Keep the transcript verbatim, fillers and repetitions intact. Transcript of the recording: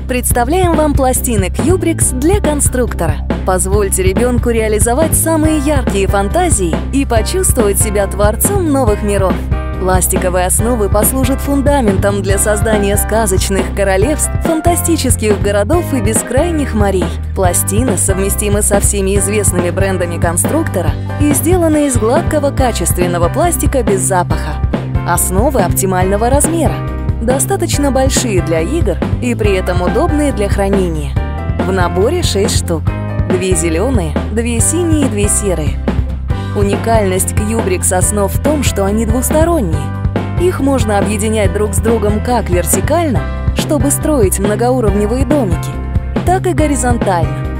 Представляем вам пластины Cubrix для конструктора. Позвольте ребенку реализовать самые яркие фантазии и почувствовать себя творцом новых миров. Пластиковые основы послужат фундаментом для создания сказочных королевств, фантастических городов и бескрайних морей. Пластины совместимы со всеми известными брендами конструктора и сделаны из гладкого качественного пластика без запаха. Основы оптимального размера, достаточно большие для игр и при этом удобные для хранения. В наборе шесть штук. Две зеленые, две синие и две серые. Уникальность Cubrix основ в том, что они двусторонние. Их можно объединять друг с другом как вертикально, чтобы строить многоуровневые домики, так и горизонтально,